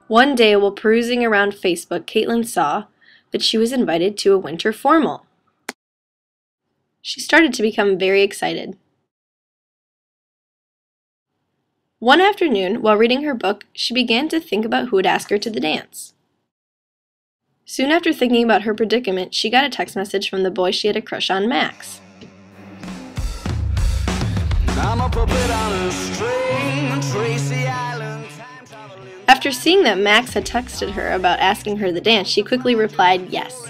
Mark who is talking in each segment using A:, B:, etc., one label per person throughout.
A: One day while perusing around Facebook, Caitlin saw that she was invited to a winter formal. She started to become very excited. One afternoon, while reading her book, she began to think about who would ask her to the dance. Soon after thinking about her predicament, she got a text message from the boy she had a crush on, Max. After seeing that Max had texted her about asking her to the dance, she quickly replied yes.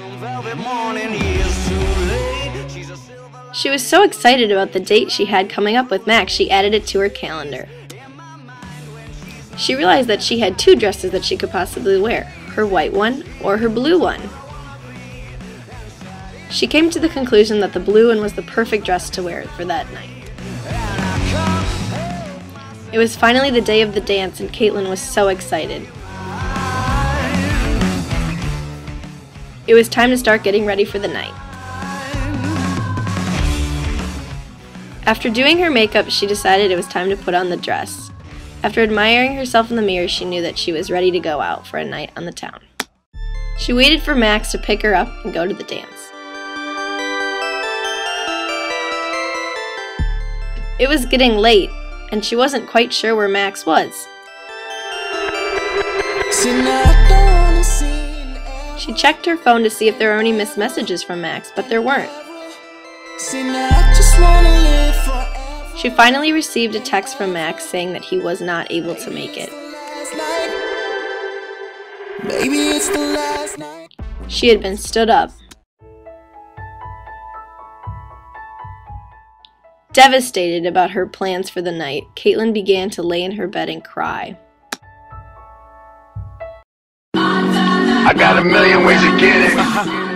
A: She was so excited about the date she had coming up with Max, she added it to her calendar. She realized that she had 2 dresses that she could possibly wear, her white one or her blue one. She came to the conclusion that the blue one was the perfect dress to wear for that night. It was finally the day of the dance and Caitlin was so excited. It was time to start getting ready for the night. After doing her makeup, she decided it was time to put on the dress. After admiring herself in the mirror, she knew that she was ready to go out for a night on the town. She waited for Max to pick her up and go to the dance. It was getting late, and she wasn't quite sure where Max was. She checked her phone to see if there were any missed messages from Max, but there weren't. She finally received a text from Max saying that he was not able to make it. She had been stood up. Devastated about her plans for the night, Caitlin began to lay in her bed and cry.
B: I got a million ways to get it.